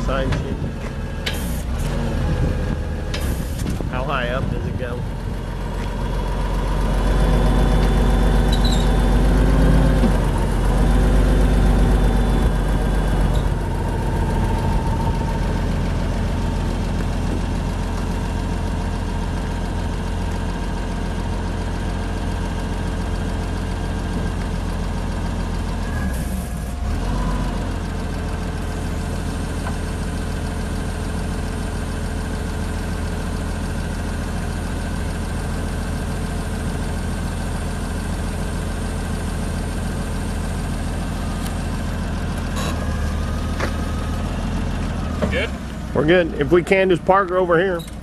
sign sheet. How high up does it go? Good? We're good. If we can, just park her over here.